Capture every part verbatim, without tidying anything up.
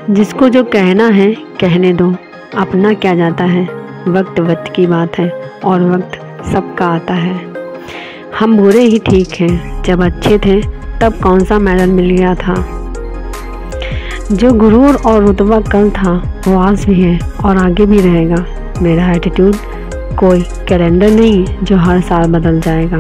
जिसको जो कहना है कहने दो, अपना क्या जाता है। वक्त वक्त की बात है और वक्त सबका आता है। हम बुरे ही ठीक हैं, जब अच्छे थे तब कौन सा मेडल मिल गया था। जो गुरूर और रुतबा कल था वो आज भी है और आगे भी रहेगा। मेरा एटीट्यूड कोई कैलेंडर नहीं जो हर साल बदल जाएगा।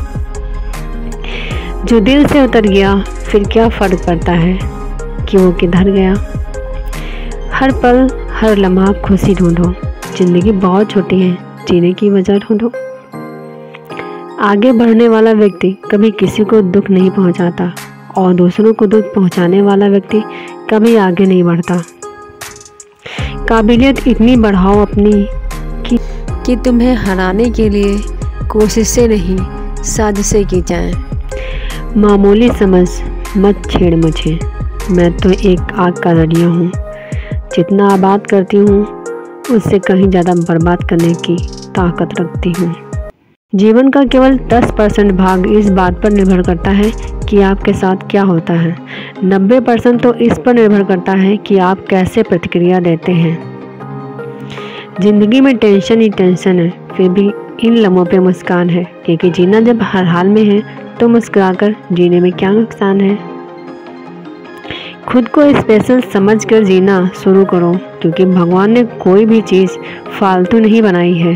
जो दिल से उतर गया फिर क्या फ़र्क पड़ता है कि वो किधर गया। हर पल हर लम्हा खुशी ढूंढो, ज़िंदगी बहुत छोटी है, जीने की वजह ढूंढो। आगे बढ़ने वाला व्यक्ति कभी किसी को दुख नहीं पहुंचाता और दूसरों को दुख पहुंचाने वाला व्यक्ति कभी आगे नहीं बढ़ता। काबिलियत इतनी बढ़ाओ अपनी कि, कि तुम्हें हराने के लिए कोशिशें नहीं साजिशें की जाएं। मामूली समझ मत छेड़ मुझे, मैं तो एक आग का दरिया हूँ। जितना आबाद करती हूँ उससे कहीं ज़्यादा बर्बाद करने की ताकत रखती हूँ। जीवन का केवल दस परसेंट भाग इस बात पर निर्भर करता है कि आपके साथ क्या होता है, नब्बे परसेंट तो इस पर निर्भर करता है कि आप कैसे प्रतिक्रिया देते हैं। जिंदगी में टेंशन ही टेंशन है, फिर भी इन लम्हों पे मुस्कान है, क्योंकि जीना जब हर हाल में है तो मुस्कुराकर जीने में क्या नुकसान है। खुद को स्पेशल समझकर जीना शुरू करो, क्योंकि भगवान ने कोई भी चीज़ फालतू नहीं बनाई है।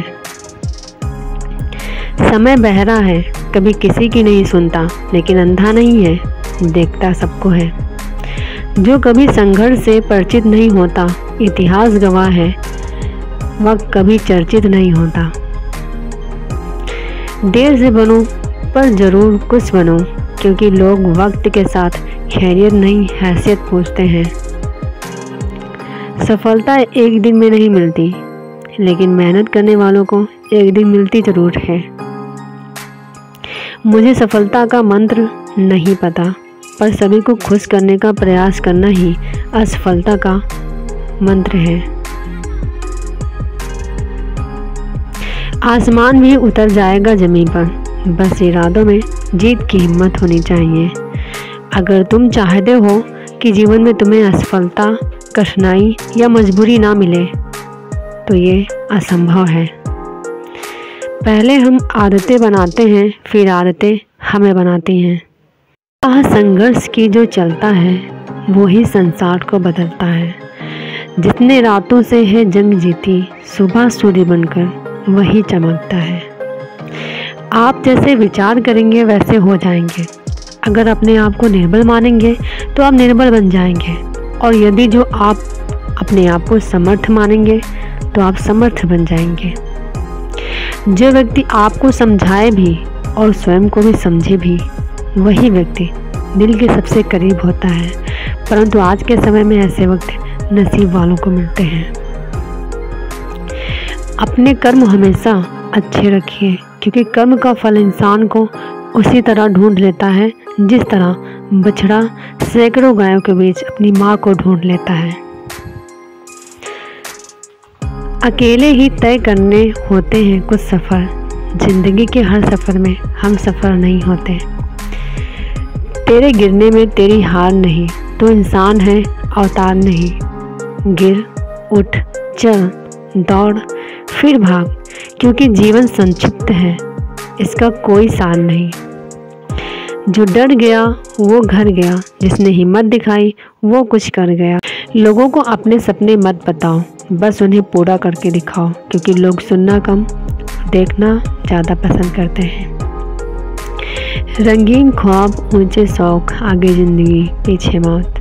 समय बहरा है, कभी किसी की नहीं सुनता, लेकिन अंधा नहीं है, देखता सबको है। जो कभी संघर्ष से परिचित नहीं होता, इतिहास गवाह है, वक्त कभी चर्चित नहीं होता। देर से बनो पर ज़रूर कुछ बनो, क्योंकि लोग वक्त के साथ खैरियत नहीं हैसियत पूछते हैं। सफलता एक दिन में नहीं मिलती, लेकिन मेहनत करने वालों को एक दिन मिलती ज़रूर है। मुझे सफलता का मंत्र नहीं पता, पर सभी को खुश करने का प्रयास करना ही असफलता का मंत्र है। आसमान भी उतर जाएगा ज़मीन पर, बस इरादों में जीत की हिम्मत होनी चाहिए। अगर तुम चाहते हो कि जीवन में तुम्हें असफलता, कठिनाई या मजबूरी ना मिले, तो ये असंभव है। पहले हम आदतें बनाते हैं, फिर आदतें हमें बनाती हैं। राह संघर्ष की जो चलता है वो ही संसार को बदलता है। जितने रातों से है जंग जीती, सुबह सूर्य बनकर वही चमकता है। आप जैसे विचार करेंगे वैसे हो जाएंगे। अगर अपने आप को निर्बल मानेंगे तो आप निर्बल बन जाएंगे, और यदि जो आप अपने आप को समर्थ मानेंगे तो आप समर्थ बन जाएंगे। जो व्यक्ति आपको समझाए भी और स्वयं को भी समझे भी, वही व्यक्ति दिल के सबसे करीब होता है। परंतु आज के समय में ऐसे वक्त नसीब वालों को मिलते हैं। अपने कर्म हमेशा अच्छे रखिए, क्योंकि कर्म का फल इंसान को उसी तरह ढूंढ लेता है जिस तरह बछड़ा सैकड़ों गायों के बीच अपनी माँ को ढूंढ लेता है। अकेले ही तय करने होते हैं कुछ सफ़र, जिंदगी के हर सफ़र में हम सफ़र नहीं होते। तेरे गिरने में तेरी हार नहीं, तो इंसान है अवतार नहीं। गिर उठ चल दौड़ फिर भाग, क्योंकि जीवन संक्षिप्त है, इसका कोई सार नहीं। जो डर गया वो घर गया, जिसने हिम्मत दिखाई वो कुछ कर गया। लोगों को अपने सपने मत बताओ, बस उन्हें पूरा करके दिखाओ, क्योंकि लोग सुनना कम देखना ज़्यादा पसंद करते हैं। रंगीन ख्वाब ऊंचे शौक, आगे ज़िंदगी पीछे मौत।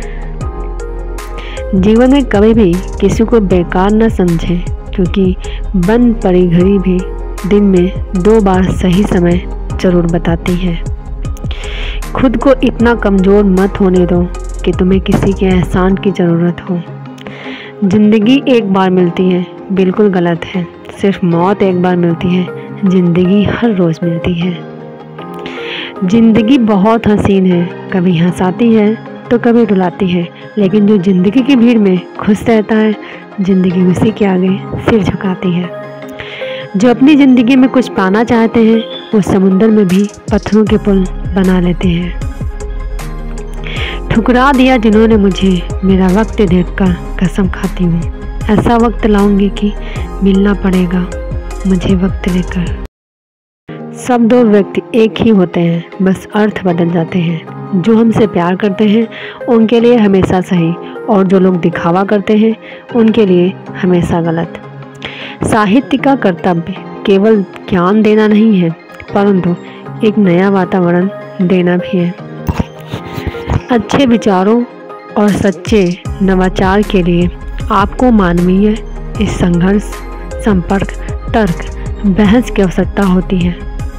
जीवन में कभी भी किसी को बेकार न समझें, क्योंकि बंद पड़ी घड़ी भी दिन में दो बार सही समय ज़रूर बताती है। खुद को इतना कमज़ोर मत होने दो कि तुम्हें किसी के एहसान की ज़रूरत हो। ज़िंदगी एक बार मिलती है, बिल्कुल गलत है। सिर्फ मौत एक बार मिलती है, ज़िंदगी हर रोज़ मिलती है। ज़िंदगी बहुत हसीन है, कभी हंसाती है तो कभी रुलाती है, लेकिन जो ज़िंदगी की भीड़ में खुश रहता है, ज़िंदगी उसी के आगे सिर झुकाती है। जो अपनी ज़िंदगी में कुछ पाना चाहते हैं, वो समुंदर में भी पत्थरों के पुल बना लेते हैं। ठुकरा दिया जिन्होंने मुझे, मेरा वक्त देखकर कसम खाती हूँ। ऐसा वक्त लाऊंगी कि मिलना पड़ेगा मुझे वक्त लेकर। सब दो व्यक्ति एक ही होते हैं, बस अर्थ बदल जाते हैं। जो हमसे प्यार करते हैं उनके लिए हमेशा सही, और जो लोग दिखावा करते हैं उनके लिए हमेशा गलत। साहित्य का कर्तव्य केवल ज्ञान देना नहीं है, परंतु एक नया वातावरण देना भी है। अच्छे विचारों और सच्चे नवाचार के लिए आपको मानवीय इस संघर्ष, संपर्क, तर्क, बहस की आवश्यकता होती है।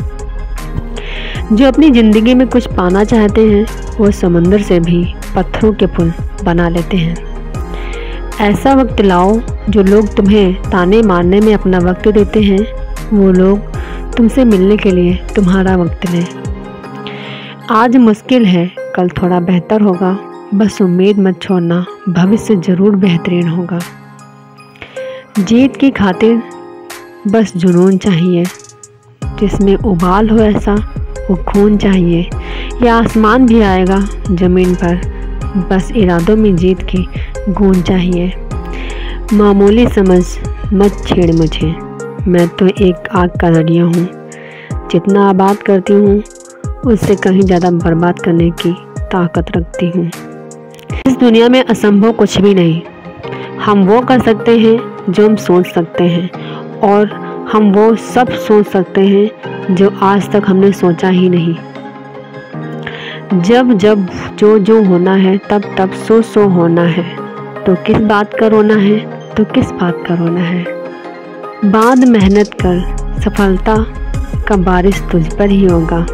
जो अपनी ज़िंदगी में कुछ पाना चाहते हैं वो समुद्र से भी पत्थरों के पुल बना लेते हैं। ऐसा वक्त लाओ जो लोग तुम्हें ताने मारने में अपना वक्त देते हैं, वो लोग तुमसे मिलने के लिए तुम्हारा वक्त लें। आज मुश्किल है, कल थोड़ा बेहतर होगा, बस उम्मीद मत छोड़ना, भविष्य जरूर बेहतरीन होगा। जीत की खातिर बस जुनून चाहिए, जिसमें उबाल हो ऐसा वो खून चाहिए। या आसमान भी आएगा ज़मीन पर, बस इरादों में जीत की गूंज चाहिए। मामूली समझ मत छेड़ मुझे, मैं तो एक आग का दरिया हूँ। जितना आबाद करती हूँ उससे कहीं ज़्यादा बर्बाद करने की ताकत रखती हूँ। इस दुनिया में असंभव कुछ भी नहीं। हम वो कर सकते हैं जो हम सोच सकते हैं, और हम वो सब सोच सकते हैं जो आज तक हमने सोचा ही नहीं। जब जब जो जो होना है तब तब सो सो होना है। तो किस बात का रोना है, तो किस बात का रोना है। बाद मेहनत कर, सफलता का बारिश तुझ पर ही होगा।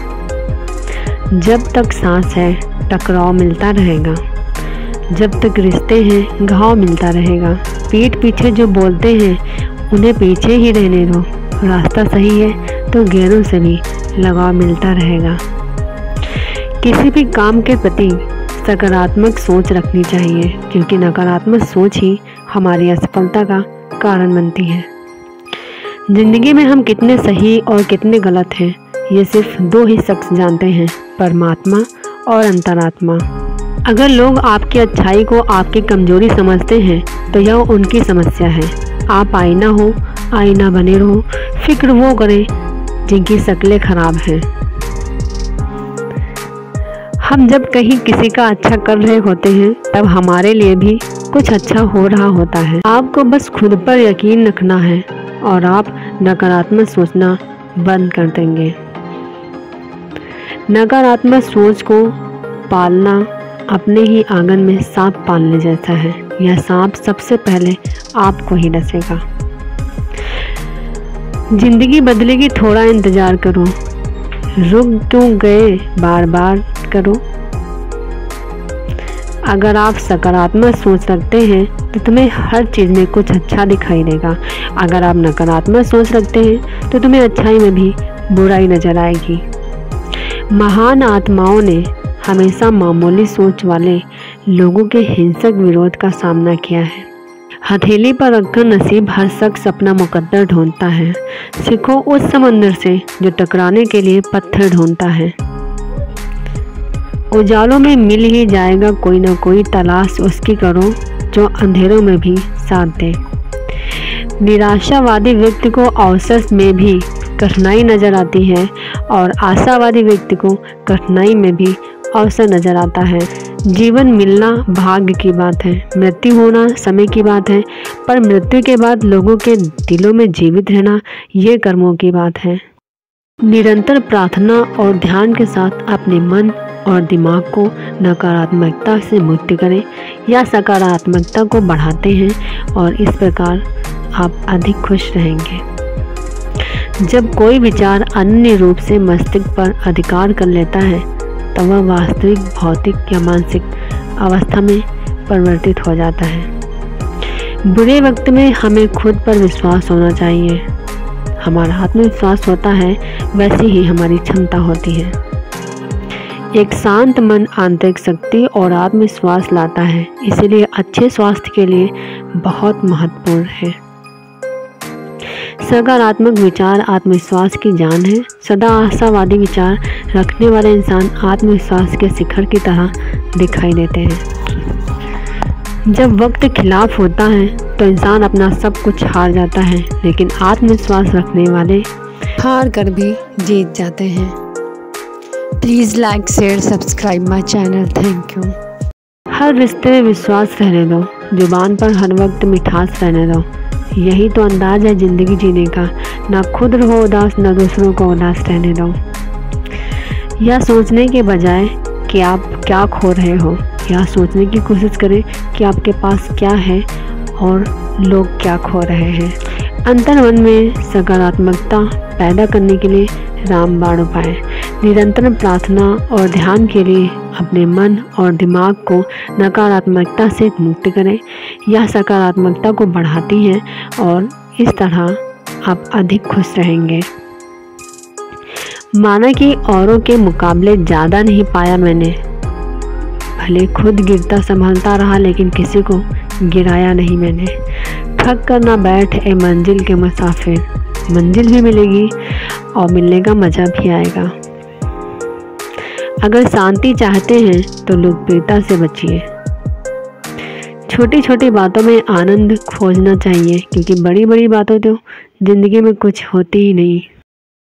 जब तक सांस है टकराव मिलता रहेगा, जब तक रिश्ते हैं घाव मिलता रहेगा। पीठ पीछे जो बोलते हैं उन्हें पीछे ही रहने दो। रास्ता सही है तो गैरों से भी लगाव मिलता रहेगा। किसी भी काम के प्रति सकारात्मक सोच रखनी चाहिए, क्योंकि नकारात्मक सोच ही हमारी असफलता का कारण बनती है। जिंदगी में हम कितने सही और कितने गलत हैं ये सिर्फ दो ही शख्स जानते हैं, परमात्मा और अंतरात्मा। अगर लोग आपकी अच्छाई को आपकी कमजोरी समझते हैं तो यह उनकी समस्या है। आप आईना हो, आईना बने रहो। फिक्र वो करें जिनकी शक्लें खराब हैं। हम जब कहीं किसी का अच्छा कर रहे होते हैं तब हमारे लिए भी कुछ अच्छा हो रहा होता है। आपको बस खुद पर यकीन रखना है और आप नकारात्मक सोचना बंद कर देंगे। नकारात्मक सोच को पालना अपने ही आंगन में सांप पालने जैसा है। यह सांप सबसे पहले आपको ही डसेगा। जिंदगी बदलेगी, थोड़ा इंतजार करो। रुक क्यों गए, बार बार करो। अगर आप सकारात्मक सोच रखते हैं तो तुम्हें हर चीज़ में कुछ अच्छा दिखाई देगा। अगर आप नकारात्मक सोच रखते हैं तो तुम्हें अच्छाई में भी बुराई नजर आएगी। महान आत्माओं ने हमेशा मामूली सोच वाले लोगों के हिंसक विरोध का सामना किया है। हथेली पर रखकर नसीब हर शख्स अपना मुकद्दर ढूंढता है। सीखो उस समंदर से जो टकराने के लिए पत्थर ढूंढता है। उजालों में मिल ही जाएगा कोई ना कोई, तलाश उसकी करो जो अंधेरों में भी साथ दे। निराशावादी व्यक्ति को अवसर में भी कठिनाई नजर आती है और आशावादी व्यक्ति को कठिनाई में भी अवसर नजर आता है। जीवन मिलना भाग्य की बात है, मृत्यु होना समय की बात है, पर मृत्यु के बाद लोगों के दिलों में जीवित रहना ये कर्मों की बात है। निरंतर प्रार्थना और ध्यान के साथ अपने मन और दिमाग को नकारात्मकता से मुक्त करें या सकारात्मकता को बढ़ाते हैं, और इस प्रकार आप अधिक खुश रहेंगे। जब कोई विचार अन्य रूप से मस्तिष्क पर अधिकार कर लेता है तब वह वास्तविक भौतिक या मानसिक अवस्था में परिवर्तित हो जाता है। बुरे वक्त में हमें खुद पर विश्वास होना चाहिए। हमारा आत्मविश्वास होता है वैसी ही हमारी क्षमता होती है। एक शांत मन आंतरिक शक्ति और आत्मविश्वास लाता है, इसलिए अच्छे स्वास्थ्य के लिए बहुत महत्वपूर्ण है। सकारात्मक विचार आत्मविश्वास की जान है। सदा आशावादी विचार रखने वाले इंसान आत्मविश्वास के शिखर की तरह दिखाई देते हैं। जब वक्त खिलाफ होता है तो इंसान अपना सब कुछ हार जाता है, लेकिन आत्मविश्वास रखने वाले हार कर भी जीत जाते हैं। Please like share subscribe my channel. Thank you. हर रिश्ते में विश्वास रहने दो, जुबान पर हर वक्त मिठास रहने दो। यही तो अंदाज है ज़िंदगी जीने का। ना खुद रहो उदास, ना दूसरों को उदास रहने दो। यह सोचने के बजाय कि आप क्या खो रहे हो, यह सोचने की कोशिश करें कि आपके पास क्या है और लोग क्या खो रहे हैं। अंतर्मन में सकारात्मकता पैदा करने के लिए रामबाण उपाय। निरंतर प्रार्थना और ध्यान के लिए अपने मन और दिमाग को नकारात्मकता से मुक्त करें। यह सकारात्मकता को बढ़ाती है और इस तरह आप अधिक खुश रहेंगे। माना कि औरों के मुकाबले ज़्यादा नहीं पाया मैंने, भले खुद गिरता संभलता रहा लेकिन किसी को गिराया नहीं मैंने। थक कर ना बैठ ए मंजिल के मुसाफिर, मंजिल भी मिलेगी और मिलने का मज़ा भी आएगा। अगर शांति चाहते हैं तो लोकप्रियता से बचिए। छोटी छोटी बातों में आनंद खोजना चाहिए, क्योंकि बड़ी बड़ी बातों तो ज़िंदगी में कुछ होती ही नहीं।